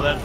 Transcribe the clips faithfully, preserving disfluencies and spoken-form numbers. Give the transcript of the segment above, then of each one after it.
Joder.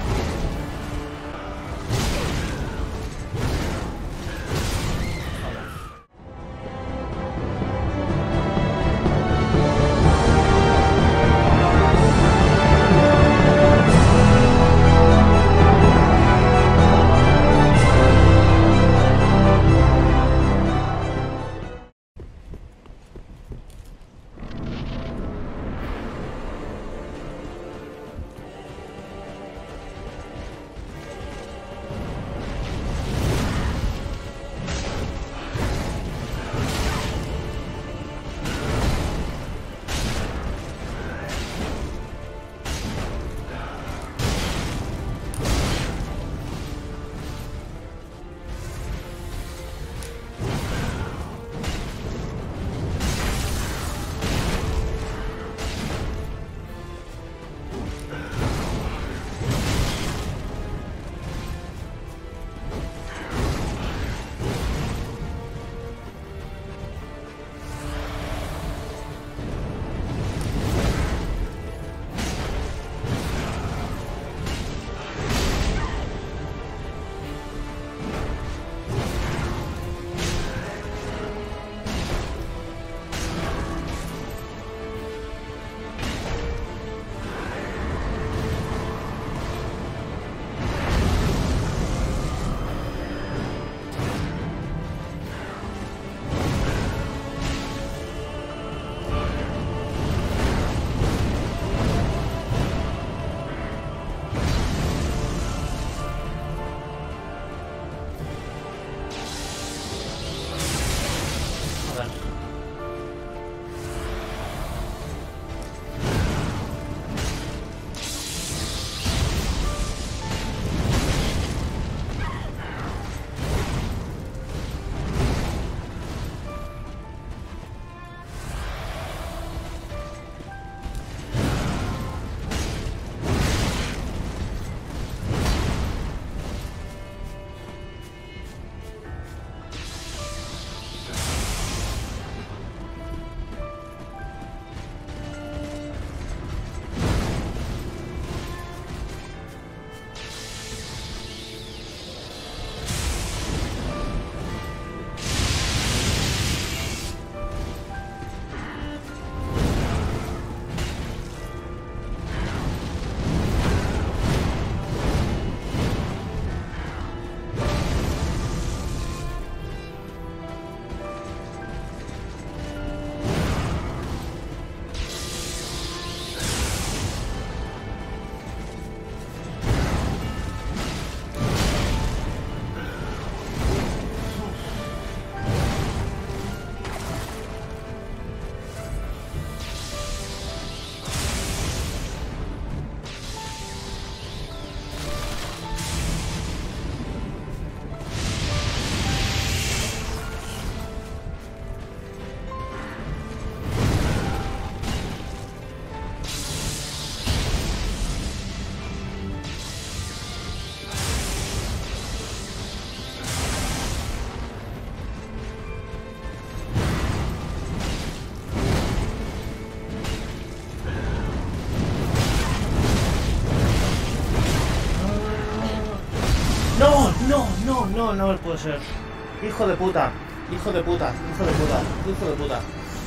No, no, no puede ser. Hijo de puta. Hijo de puta. Hijo de puta. Hijo de puta.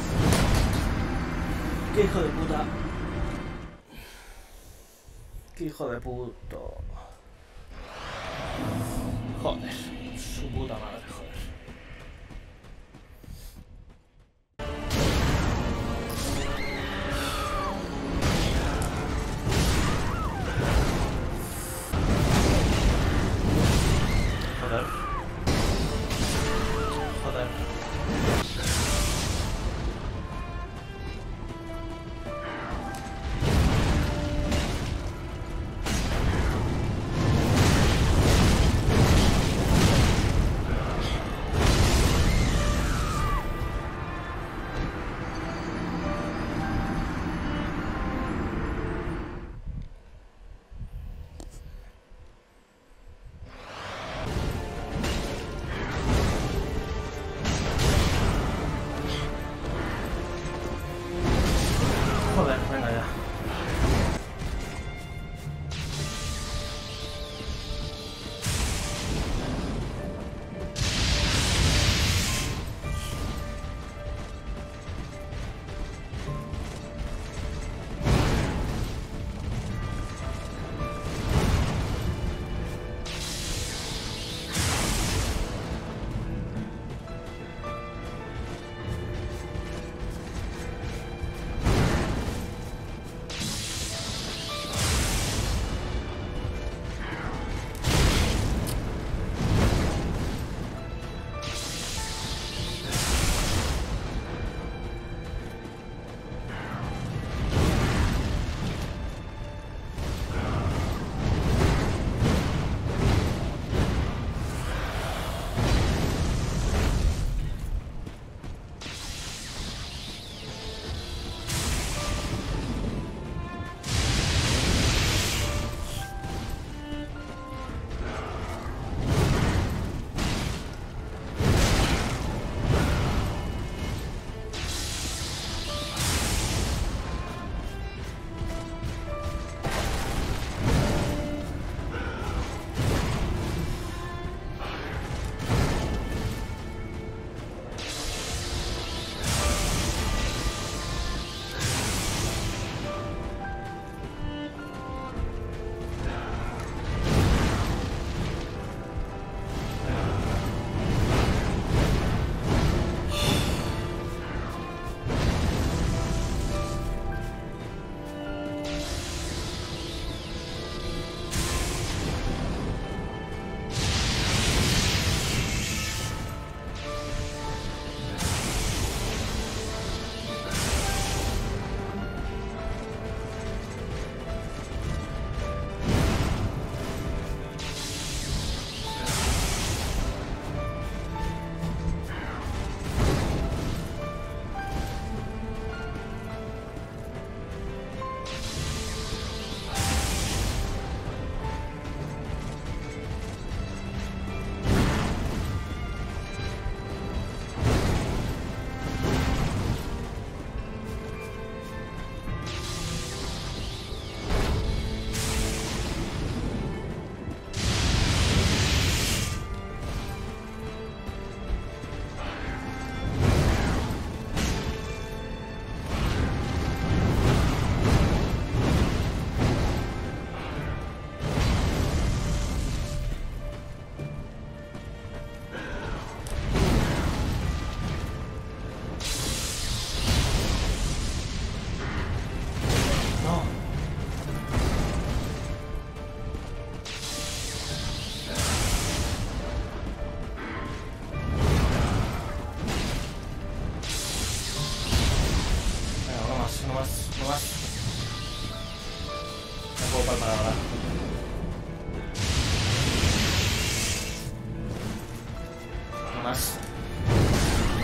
Qué hijo de puta. Qué hijo de puta. Joder. Su puta madre, joder.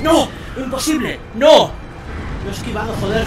¡No! ¡Imposible! ¡No! Lo he esquivado, joder.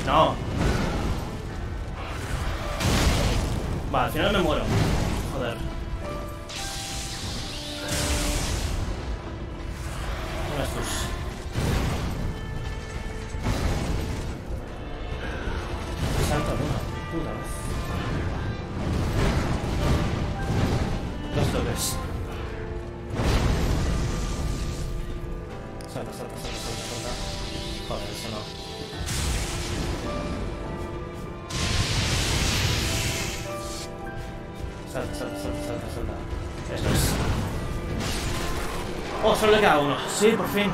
No. Vale, al final me muero. Joder. Una estos. Salta de una puta vez. Dos toques. Salta, salta, salta, salta, salta. Joder, eso no. Salta, salta, salta, salta, salta. Eso es. Oh, solo le queda uno. Sí, por fin.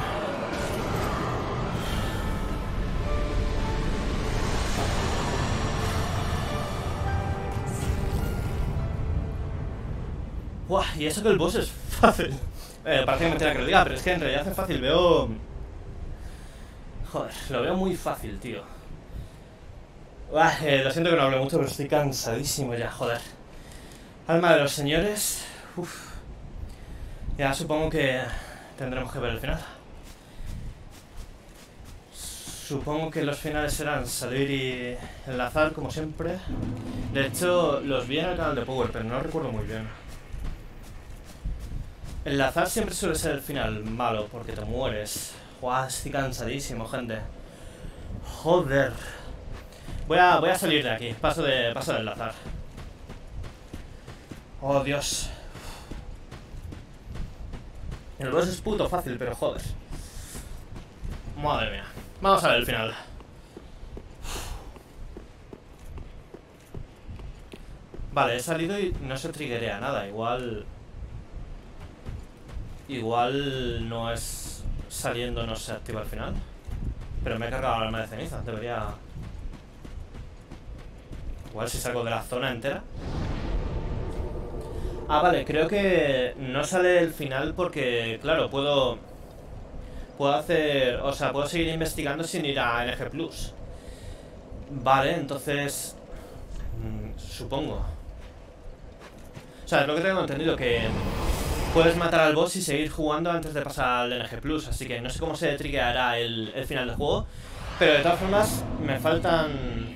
Buah, y eso que el boss es fácil. Eh, parece que mentira que lo diga, pero es que en realidad es fácil. Veo... Joder, lo veo muy fácil, tío. Buah, eh, lo siento que no hable mucho, pero estoy cansadísimo ya, joder. Alma de los señores. Uf. Ya supongo que tendremos que ver el final. Supongo que los finales serán salir y enlazar, como siempre. De hecho, los vi en el canal de Power, pero no recuerdo muy bien. Enlazar siempre suele ser el final malo, porque te mueres. Guau, estoy cansadísimo, gente. Joder. Voy a, voy a salir de aquí. Paso de, paso de enlazar. Oh, Dios. El boss es puto fácil, pero joder. Madre mía. Vamos a ver el final. Vale, he salido y no se triggerea nada. Igual... Igual no es... Saliendo no se activa al final. Pero me he cargado el arma de ceniza. Debería... Igual si salgo de la zona entera. Ah, vale, creo que no sale el final porque, claro, puedo... Puedo hacer... O sea, puedo seguir investigando sin ir a N G plus. Vale, entonces... Mmm, supongo. O sea, es lo que tengo entendido, que... Puedes matar al boss y seguir jugando antes de pasar al N G plus. Así que no sé cómo se triggerará el, el final del juego. Pero de todas formas, me faltan...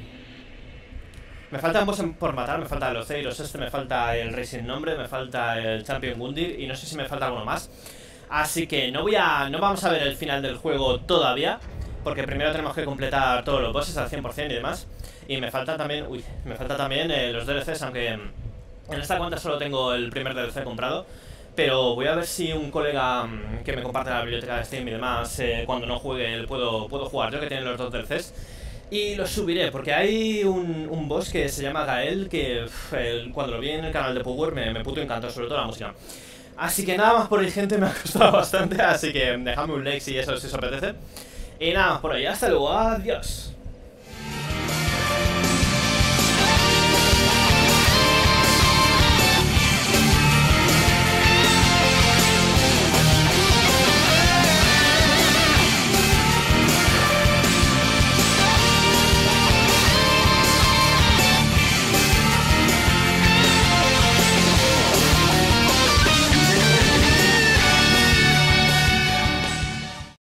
Me faltan boss por matar, me falta el Oceiros este, me falta el Rey sin nombre, me falta el Champion Gundyr y no sé si me falta alguno más. Así que no voy a... no vamos a ver el final del juego todavía, porque primero tenemos que completar todos los bosses al cien por cien y demás. Y me falta también... Uy, me falta también eh, los D L Cs, aunque en esta cuenta solo tengo el primer D L C comprado. Pero voy a ver si un colega que me comparte la biblioteca de Steam y demás, eh, cuando no juegue, puedo, puedo jugar yo, que tiene los dos D L Cs. Y los subiré, porque hay un, un boss que se llama Gael, que uf, el, cuando lo vi en el canal de Power me, me puto encantó, sobre todo la música. Así que nada más por ahí, gente, me ha costado bastante, así que dejadme un like si eso si os apetece. Y nada más por ahí, hasta luego, adiós.